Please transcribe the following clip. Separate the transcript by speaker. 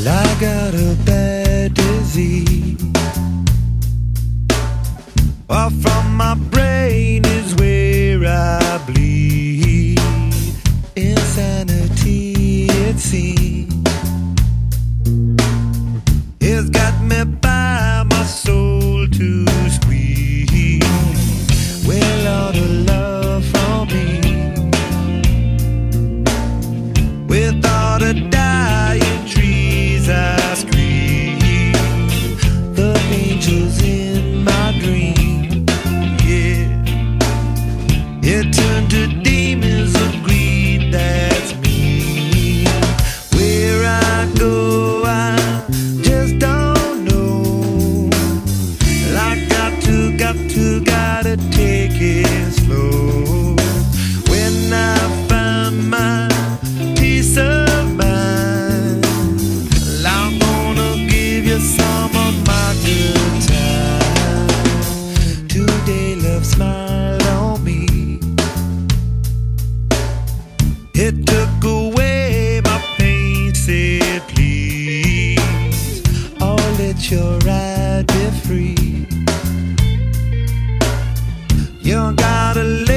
Speaker 1: I got a bad disease. Off from my brain is where I bleed. Insanity, it seems. It's got me by my soul to squeeze. Well, all the love from me, with all the dying trees I scream. The angels in my dream, yeah, it turned to demons of greed. That's me. Where I go, I just don't know. I gotta take it slow. When I find my peace of mind, I'm gonna give you some of my good time. Today love smiled on me. It took away my pain, said please, oh, let your ride be free. You gotta